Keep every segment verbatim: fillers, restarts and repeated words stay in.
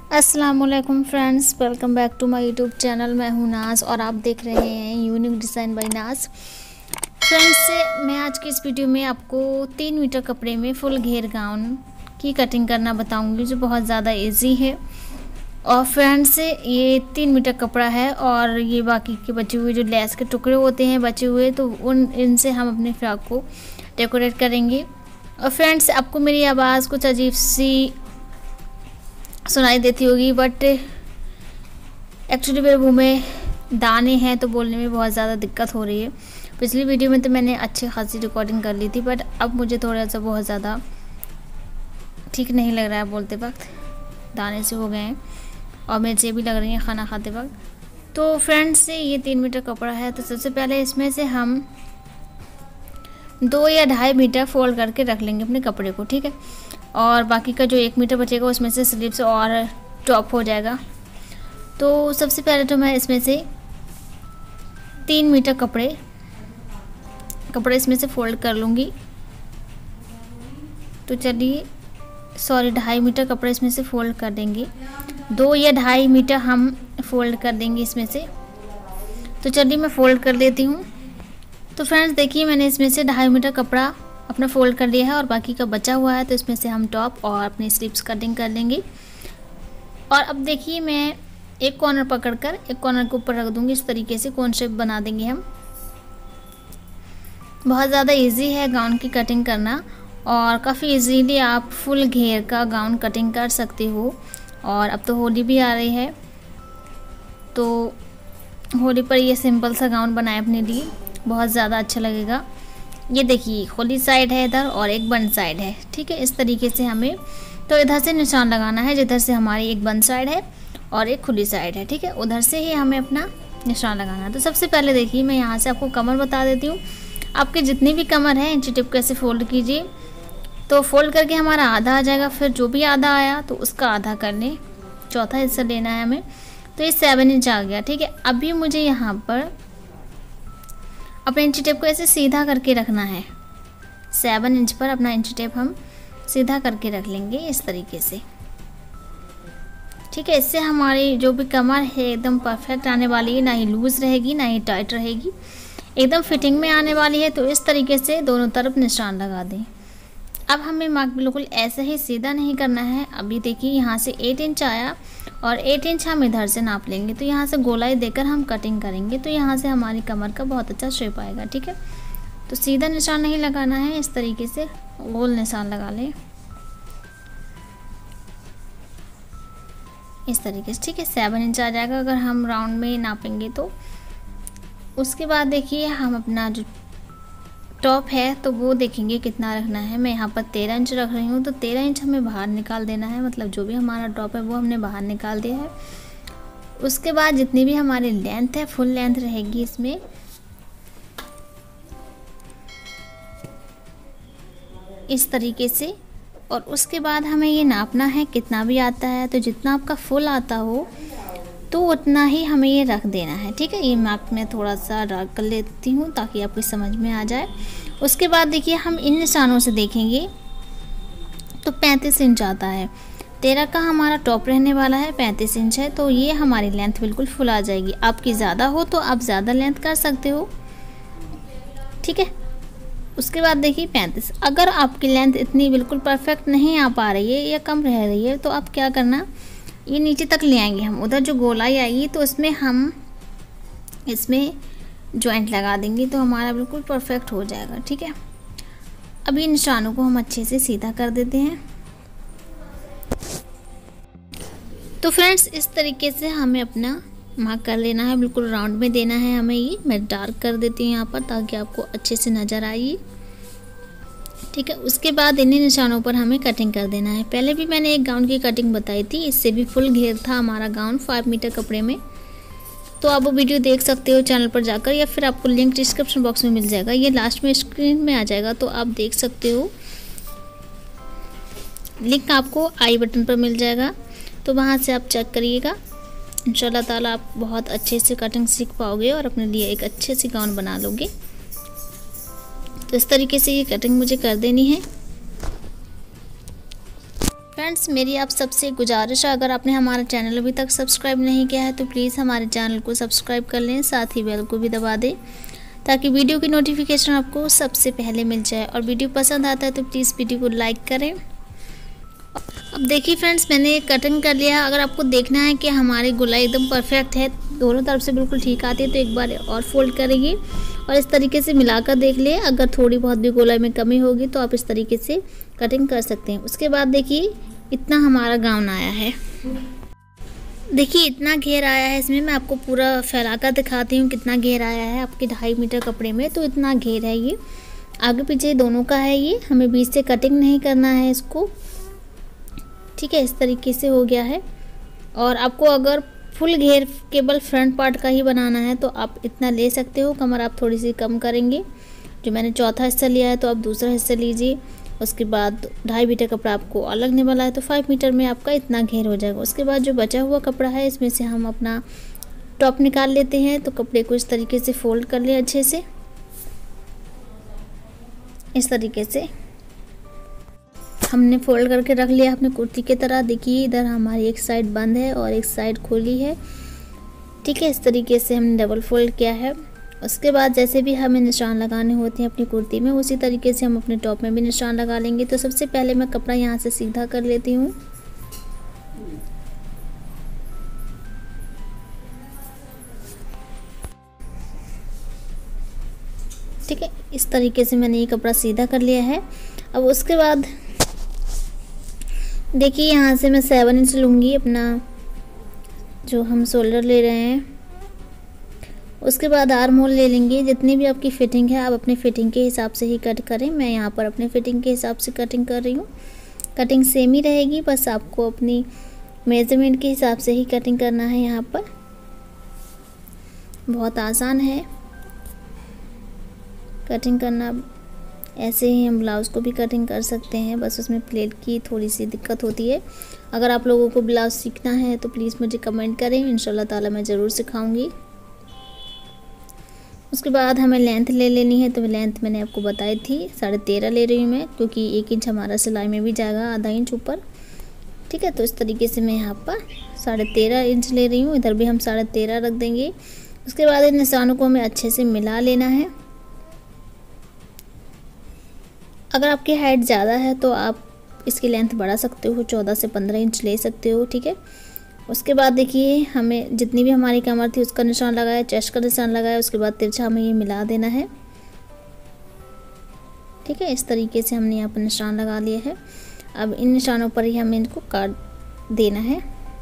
अस्सलामुअलैकुम friends, welcome back to my YouTube channel. मैं हूं नाज और आप देख रहे हैं unique design by Naaz. Friends, मैं आज की इस वीडियो में आपको तीन मीटर कपड़े में फुल घेर गाउन की कटिंग करना बताऊंगी, जो बहुत ज़्यादा इजी है। और फ्रेंड्स, ये तीन मीटर कपड़ा है और ये बाकी के बचे हुए जो लेस के टुकड़े होते हैं बचे हुए, तो उन इनसे हम अपने फ्रॉक को डेकोरेट करेंगे। और फ्रेंड्स, आपको मेरी आवाज़ कुछ अजीब सी सुनाई देती होगी, बट एक्चुअली मेरे मुंह में दाने हैं तो बोलने में बहुत ज़्यादा दिक्कत हो रही है। पिछली वीडियो में तो मैंने अच्छी खासी रिकॉर्डिंग कर ली थी, बट अब मुझे थोड़ा सा बहुत ज़्यादा ठीक नहीं लग रहा है बोलते वक्त, दाने से हो गए हैं और मिर्चें भी लग रही हैं खाना खाते वक्त। तो फ्रेंड्स, ये तीन मीटर कपड़ा है, तो सबसे पहले इसमें से हम दो या ढाई मीटर फोल्ड करके रख लेंगे अपने कपड़े को, ठीक है। और बाकी का जो एक मीटर बचेगा उसमें से स्लीव्स और टॉप हो जाएगा। तो सबसे पहले तो मैं इसमें से तीन मीटर कपड़े कपड़े इसमें से फोल्ड कर लूँगी। तो चलिए, सॉरी ढाई मीटर कपड़े इसमें से फोल्ड कर देंगे। दो या ढाई मीटर हम फोल्ड कर देंगे इसमें से। तो चलिए मैं फ़ोल्ड कर लेती हूँ। तो फ्रेंड्स देखिए, मैंने इसमें से ढाई मीटर कपड़ा अपना फोल्ड कर लिया है और बाकी का बचा हुआ है, तो इसमें से हम टॉप और अपनी स्लीव्स कटिंग कर लेंगे। और अब देखिए, मैं एक कॉर्नर पकड़कर एक कॉर्नर के ऊपर रख दूंगी, इस तरीके से कोन शेप बना देंगे हम। बहुत ज़्यादा इजी है गाउन की कटिंग करना और काफ़ी इजीली आप फुल घेर का गाउन कटिंग कर सकते हो। और अब तो होली भी आ रही है, तो होली पर ये सिंपल सा गाउन बनाए अपने लिए, बहुत ज़्यादा अच्छा लगेगा। ये देखिए, खुली साइड है इधर और एक बंद साइड है, ठीक है। इस तरीके से हमें तो इधर से निशान लगाना है, जिधर से हमारी एक बंद साइड है और एक खुली साइड है, ठीक है। उधर से ही हमें अपना निशान लगाना है। तो सबसे पहले देखिए, मैं यहाँ से आपको कमर बता देती हूँ। आपके जितनी भी कमर है, इंची टिप कैसे फोल्ड कीजिए। तो फोल्ड करके हमारा आधा आ जाएगा, फिर जो भी आधा आया तो उसका आधा कर लें, चौथा हिस्सा लेना है हमें। तो ये सेवन इंच आ गया, ठीक है। अभी मुझे यहाँ पर अपने इंची टेप को ऐसे सीधा करके रखना है। सेवन इंच पर अपना इंची टेप हम सीधा करके रख लेंगे इस तरीके से, ठीक है। इससे हमारी जो भी कमर है एकदम परफेक्ट आने वाली है, ना ही लूज़ रहेगी ना ही टाइट रहेगी, एकदम फिटिंग में आने वाली है। तो इस तरीके से दोनों तरफ निशान लगा दें। अब हमें मार्क बिल्कुल ऐसे ही सीधा नहीं करना है। अभी देखिए, यहाँ से एट इंच आया और एट इंच हम इधर से नाप लेंगे। तो यहाँ से गोलाई देकर हम कटिंग करेंगे, तो यहाँ से हमारी कमर का बहुत अच्छा शेप आएगा, ठीक है। तो सीधा निशान नहीं लगाना है, इस तरीके से गोल निशान लगा लें इस तरीके से, ठीक है। सेवन इंच आ जाएगा अगर हम राउंड में नापेंगे तो। उसके बाद देखिए, हम अपना जो टॉप है तो वो देखेंगे कितना रखना है। मैं यहाँ पर तेरह इंच रख रही हूँ, तो तेरह इंच हमें बाहर निकाल देना है, मतलब जो भी हमारा टॉप है वो हमने बाहर निकाल दिया है। उसके बाद जितनी भी हमारी लेंथ है, फुल लेंथ रहेगी इसमें। इस तरीके से। और उसके बाद हमें ये नापना है कितना भी आता है, तो जितना आपका फुल आता हो तो उतना ही हमें ये रख देना है, ठीक है। ये मार्क में थोड़ा सा डार्क कर लेती हूँ ताकि आपको समझ में आ जाए। उसके बाद देखिए, हम इन निशानों से देखेंगे तो पैंतीस इंच आता है। तेरह का हमारा टॉप रहने वाला है, पैंतीस इंच है, तो ये हमारी लेंथ बिल्कुल फुल आ जाएगी। आपकी ज़्यादा हो तो आप ज़्यादा लेंथ कर सकते हो, ठीक है। उसके बाद देखिए पैंतीस, अगर आपकी लेंथ इतनी बिल्कुल परफेक्ट नहीं आ पा रही है या कम रह रही है, तो आप क्या करना, ये नीचे तक ले आएंगे हम। उधर जो गोलाई आएगी तो इसमें हम इसमें जॉइंट लगा देंगे, तो हमारा बिल्कुल परफेक्ट हो जाएगा, ठीक है। अब ये निशानों को हम अच्छे से सीधा कर देते हैं। तो फ्रेंड्स, इस तरीके से हमें अपना मार्क कर लेना है, बिल्कुल राउंड में देना है हमें। ये मैं डार्क कर देती हूँ यहाँ पर ताकि आपको अच्छे से नज़र आए, ठीक है। उसके बाद इन्हीं निशानों पर हमें कटिंग कर देना है। पहले भी मैंने एक गाउन की कटिंग बताई थी, इससे भी फुल घेर था हमारा गाउन फाइव मीटर कपड़े में। तो आप वो वीडियो देख सकते हो चैनल पर जाकर, या फिर आपको लिंक डिस्क्रिप्शन बॉक्स में मिल जाएगा, ये लास्ट में स्क्रीन में आ जाएगा, तो आप देख सकते हो। लिंक आपको आई बटन पर मिल जाएगा, तो वहाँ से आप चेक करिएगा। इंशाल्लाह ताला आप बहुत अच्छे से कटिंग सीख पाओगे और अपने लिए एक अच्छे से गाउन बना लोगे। तो इस तरीके से ये कटिंग मुझे कर देनी है। फ्रेंड्स, मेरी आप सबसे गुजारिश है, अगर आपने हमारा चैनल अभी तक सब्सक्राइब नहीं किया है तो प्लीज़ हमारे चैनल को सब्सक्राइब कर लें, साथ ही बेल को भी दबा दें ताकि वीडियो की नोटिफिकेशन आपको सबसे पहले मिल जाए। और वीडियो पसंद आता है तो प्लीज़ वीडियो को लाइक करें। अब देखिए फ्रेंड्स, मैंने कटिंग कर लिया है। अगर आपको देखना है कि हमारी गोलाई एकदम परफेक्ट है, दोनों तरफ से बिल्कुल ठीक आती है, तो एक बार और फोल्ड करेंगे और इस तरीके से मिलाकर देख लें। अगर थोड़ी बहुत भी गोलाई में कमी होगी तो आप इस तरीके से कटिंग कर सकते हैं। उसके बाद देखिए इतना हमारा गाउन आया है। देखिए इतना घेर आया है इसमें। मैं आपको पूरा फैलाकर दिखाती हूँ कितना घेर आया है आपके ढाई मीटर कपड़े में। तो इतना घेर है, ये आगे पीछे दोनों का है। ये हमें बीच से कटिंग नहीं करना है इसको, ठीक है। इस तरीके से हो गया है। और आपको अगर फुल घेर केवल फ्रंट पार्ट का ही बनाना है तो आप इतना ले सकते हो। कमर आप थोड़ी सी कम करेंगे। जो मैंने चौथा हिस्सा लिया है तो आप दूसरा हिस्सा लीजिए। उसके बाद ढाई मीटर कपड़ा आपको और लगने वाला है तो फाइव मीटर में आपका इतना घेर हो जाएगा। उसके बाद जो बचा हुआ कपड़ा है इसमें से हम अपना टॉप निकाल लेते हैं। तो कपड़े को इस तरीके से फोल्ड कर लें अच्छे से, इस तरीके से हमने फोल्ड करके रख लिया अपने कुर्ती की तरह। देखिए इधर हमारी एक साइड बंद है और एक साइड खोली है, ठीक है। इस तरीके से हमने डबल फोल्ड किया है। उसके बाद जैसे भी हमें निशान लगाने होते हैं अपनी कुर्ती में, उसी तरीके से हम अपने टॉप में भी निशान लगा लेंगे। तो सबसे पहले मैं कपड़ा यहाँ से सीधा कर लेती हूँ। ठीक है, इस तरीके से मैंने ये कपड़ा सीधा कर लिया है। अब उसके बाद देखिए यहाँ से मैं सेवन इंच लूँगी अपना जो हम शोल्डर ले रहे हैं। उसके बाद आर्म होल ले लेंगे। जितनी भी आपकी फ़िटिंग है आप अपने फ़िटिंग के हिसाब से ही कट करें। मैं यहाँ पर अपने फ़िटिंग के हिसाब से कटिंग कर रही हूँ। कटिंग सेम ही रहेगी, बस आपको अपनी मेज़रमेंट के हिसाब से ही कटिंग करना है। यहाँ पर बहुत आसान है कटिंग करना। ऐसे ही हम ब्लाउज़ को भी कटिंग कर सकते हैं, बस उसमें प्लेट की थोड़ी सी दिक्कत होती है। अगर आप लोगों को ब्लाउज़ सीखना है तो प्लीज़ मुझे कमेंट करें, इंशाल्लाह ताला मैं ज़रूर सिखाऊंगी। उसके बाद हमें लेंथ ले लेनी है। तो लेंथ मैंने आपको बताई थी, साढ़े तेरह ले रही हूँ मैं, क्योंकि एक इंच हमारा सिलाई में भी जाएगा, आधा इंच ऊपर, ठीक है। तो इस तरीके से मैं यहाँ पर साढ़े तेरह इंच ले रही हूँ। इधर भी हम साढ़े तेरह रख देंगे। उसके बाद इन निशानों को हमें अच्छे से मिला लेना है। अगर आपकी हाइट ज़्यादा है तो आप इसकी लेंथ बढ़ा सकते हो, चौदह से पंद्रह इंच ले सकते हो, ठीक है। उसके बाद देखिए हमें जितनी भी हमारी कमर थी उसका निशान लगाया, चेस्ट का निशान लगाया। उसके बाद तिरछा हमें ये मिला देना है, ठीक है। इस तरीके से हमने यहाँ पर निशान लगा लिया है। अब इन निशानों पर ही हमें इनको काट देना है।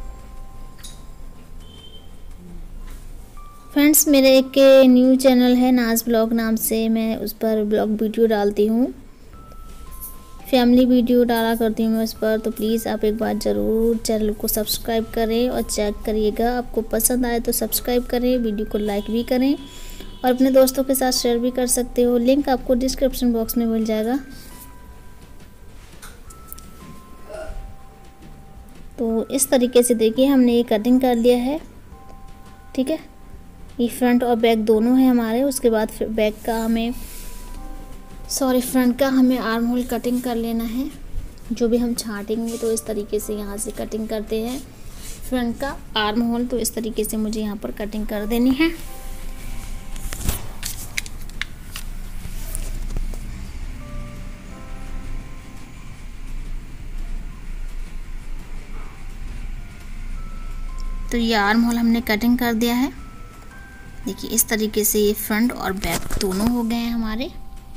फ्रेंड्स, मेरे एक न्यू चैनल है नाज ब्लॉग नाम से, मैं उस पर ब्लॉग वीडियो डालती हूँ, फैमिली वीडियो डाला करती हूँ मैं उस पर। तो प्लीज़ आप एक बार ज़रूर चैनल को सब्सक्राइब करें और चेक करिएगा। आपको पसंद आए तो सब्सक्राइब करें, वीडियो को लाइक भी करें और अपने दोस्तों के साथ शेयर भी कर सकते हो। लिंक आपको डिस्क्रिप्शन बॉक्स में मिल जाएगा। तो इस तरीके से देखिए हमने ये कटिंग कर लिया है, ठीक है। ये फ्रंट और बैक दोनों है हमारे। उसके बाद बैक का हमें सॉरी फ्रंट का हमें आर्म होल कटिंग कर लेना है। जो भी हम छाटेंगे तो इस तरीके से यहाँ से कटिंग करते हैं फ्रंट का आर्म होल। तो इस तरीके से मुझे यहाँ पर कटिंग कर देनी है। तो ये आर्म होल हमने कटिंग कर दिया है। देखिए इस तरीके से ये फ्रंट और बैक दोनों हो गए हैं हमारे।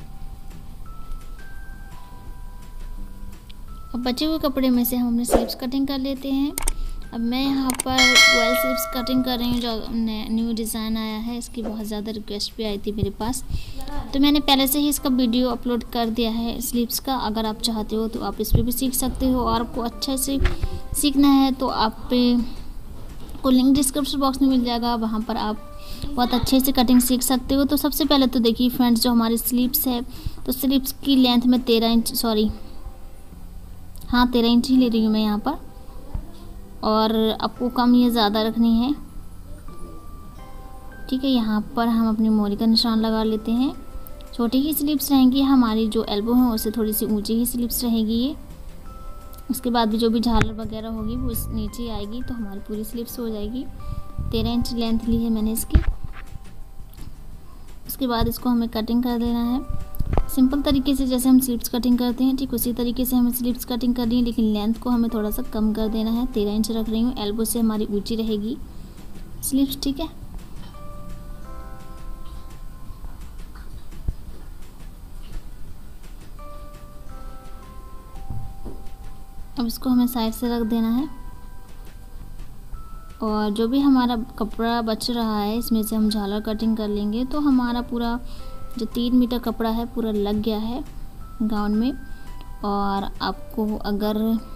अब बचे हुए कपड़े में से हम अपने स्लीव्स कटिंग कर लेते हैं। अब मैं यहाँ पर रॉयल स्लीव्स कटिंग कर रही हूँ, जो न्यू डिज़ाइन आया है। इसकी बहुत ज़्यादा रिक्वेस्ट भी आई थी मेरे पास, तो मैंने पहले से ही इसका वीडियो अपलोड कर दिया है स्लीव्स का। अगर आप चाहते हो तो आप इस पर भी सीख सकते हो, और आपको अच्छे से सीखना है तो आप को लिंक डिस्क्रिप्शन बॉक्स में मिल जाएगा, वहाँ पर आप बहुत अच्छे से कटिंग सीख सकते हो। तो सबसे पहले तो देखिए फ्रेंड्स, जो हमारी स्लीव्स है तो स्लीव्स की लेंथ में तेरह इंच सॉरी हाँ तेरह इंच ही ले रही हूँ मैं यहाँ पर, और आपको कम या ज़्यादा रखनी है, ठीक है। यहाँ पर हम अपनी मोरी का निशान लगा लेते हैं। छोटी ही स्लीव्स रहेंगी हमारी, जो एल्बो है उससे थोड़ी सी ऊंची ही स्लीव्स रहेगी ये, उसके बाद भी जो भी झालर वगैरह होगी वो इस नीचे आएगी, तो हमारी पूरी स्लीव्स हो जाएगी। तेरह इंच लेंथ ली है मैंने इसकी। उसके बाद इसको हमें कटिंग कर देना है सिंपल तरीके से, जैसे हम स्लीव्स कटिंग करते हैं ठीक उसी तरीके से हमें स्लीव्स कटिंग करनी है, लेकिन लेंथ को हमें थोड़ा सा कम कर देना है। तेरह इंच रख रही हूँ, एल्बो से हमारी ऊंची रहेगी स्लीव्स, ठीक है। अब इसको हमें साइड से रख देना है और जो भी हमारा कपड़ा बच रहा है इसमें से हम झालर कटिंग कर लेंगे। तो हमारा पूरा जो तीन मीटर कपड़ा है पूरा लग गया है गाउन में। और आपको अगर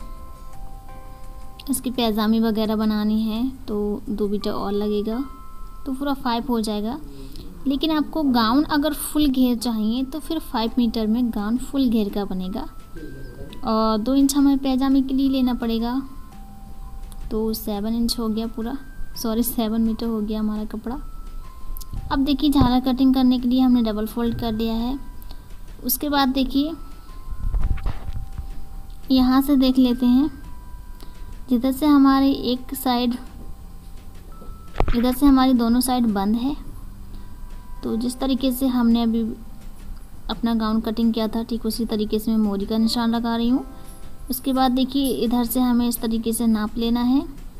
इसकी पैजामी वगैरह बनानी है तो दो मीटर और लगेगा, तो पूरा फाइव हो जाएगा। लेकिन आपको गाउन अगर फुल घेर चाहिए तो फिर फाइव मीटर में गाउन फुल घेर का बनेगा। और दो इंच हमें पैजामे के लिए लेना पड़ेगा, तो सेवन इंच हो गया पूरा, सॉरी सेवन मीटर हो गया हमारा कपड़ा। अब देखिए झालर कटिंग करने के लिए हमने डबल फोल्ड कर लिया है। उसके बाद देखिए यहाँ से देख लेते हैं, जिधर से हमारी एक साइड, इधर से हमारी दोनों साइड बंद है, तो जिस तरीके से हमने अभी अपना गाउन कटिंग किया था ठीक उसी तरीके से मैं मोरी का निशान लगा रही हूँ। उसके बाद देखिए इधर से हमें इस तरीके से नाप लेना है,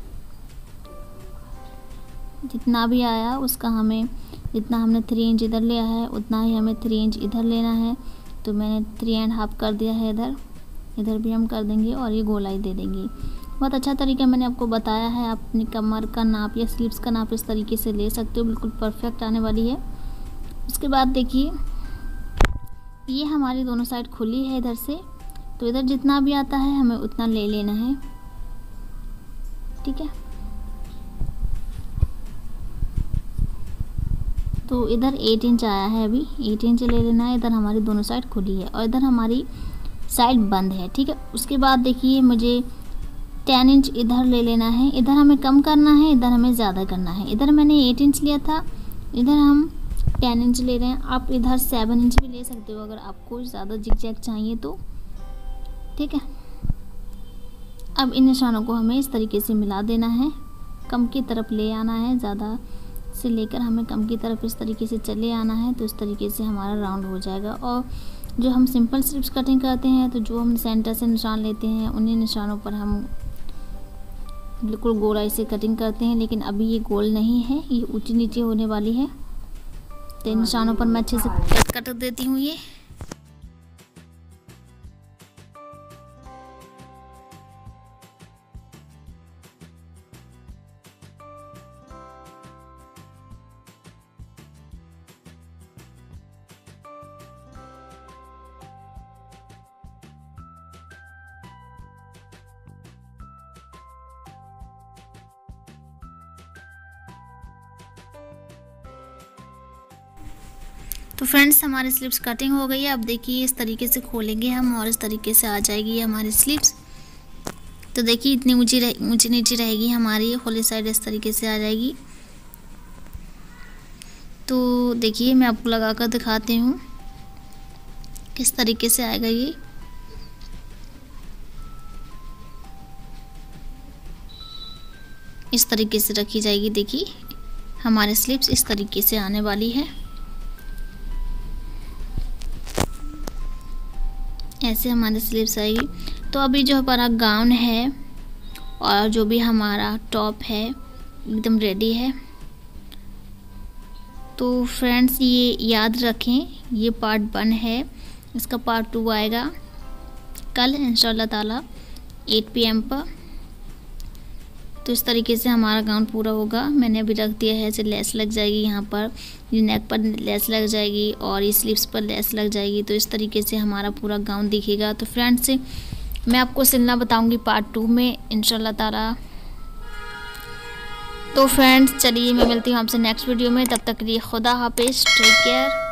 जितना भी आया उसका हमें, जितना हमने थ्री इंच इधर लिया है उतना ही हमें थ्री इंच इधर लेना है। तो मैंने थ्री एंड हाफ कर दिया है इधर, इधर भी हम कर देंगे और ये गोलाई दे देंगे। बहुत अच्छा तरीका मैंने आपको बताया है, आप अपनी कमर का नाप या स्लीव्स का नाप इस तरीके से ले सकते हो, बिल्कुल परफेक्ट आने वाली है। उसके बाद देखिए ये हमारी दोनों साइड खुली है इधर से, तो इधर जितना भी आता है हमें उतना ले लेना है, ठीक है। तो इधर एट इंच आया है, अभी एट इंच ले लेना है। इधर हमारी दोनों साइड खुली है और इधर हमारी साइड बंद है, ठीक है। उसके बाद देखिए मुझे टेन इंच इधर ले लेना है, इधर हमें कम करना है, इधर हमें ज़्यादा करना है। इधर मैंने एट इंच लिया था, इधर हम टेन इंच ले रहे हैं। आप इधर सेवन इंच भी ले सकते हो अगर आपको ज़्यादा जिग-जैग चाहिए तो, ठीक है। अब इन निशानों को हमें इस तरीके से मिला देना है, कम की तरफ ले आना है, ज़्यादा से लेकर हमें कम की तरफ इस तरीके से चले आना है। तो इस तरीके से हमारा राउंड हो जाएगा। और जो हम सिंपल स्ट्रिप्स कटिंग करते हैं तो जो हम सेंटर से निशान लेते हैं उन्हीं निशानों पर हम बिल्कुल गोलाई से कटिंग करते हैं, लेकिन अभी ये गोल नहीं है, ये ऊंची नीचे होने वाली है। तो इन निशानों पर मैं अच्छे से कट कर देती हूँ ये। तो फ्रेंड्स हमारी स्लीव्स कटिंग हो गई है। अब देखिए इस तरीके से खोलेंगे हम और इस तरीके से आ जाएगी हमारी स्लीव्स। तो देखिए इतनी ऊंची रह ऊंची नीची रहेगी हमारी, होली साइड इस तरीके से आ जाएगी। तो देखिए मैं आपको लगा कर दिखाती हूँ किस तरीके से आएगा ये। इस तरीके से रखी जाएगी, देखिए हमारे स्लीव्स इस तरीके से आने वाली है। ऐसे हमारे स्लीव्स आएगी। तो अभी जो हमारा गाउन है और जो भी हमारा टॉप है एकदम रेडी है। तो फ्रेंड्स ये याद रखें, ये पार्ट वन है, इसका पार्ट टू आएगा कल इंशाल्लाह ताला एट पी एम पर। तो इस तरीके से हमारा गाउन पूरा होगा। मैंने अभी रख दिया है, ऐसे लेस लग जाएगी यहाँ पर, ये नेक पर लेस लग जाएगी और ये स्लीव्स पर लेस लग जाएगी। तो इस तरीके से हमारा पूरा गाउन दिखेगा। तो फ्रेंड्स मैं आपको सिलना बताऊंगी पार्ट टू में इंशाल्लाह ताला। तो फ्रेंड्स चलिए मैं मिलती हूँ आपसे नेक्स्ट वीडियो में, तब तक के लिए खुदा हाफिज़, टेक केयर।